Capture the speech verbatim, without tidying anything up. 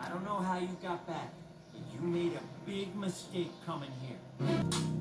I don't know how you got back, but you made a big mistake coming here.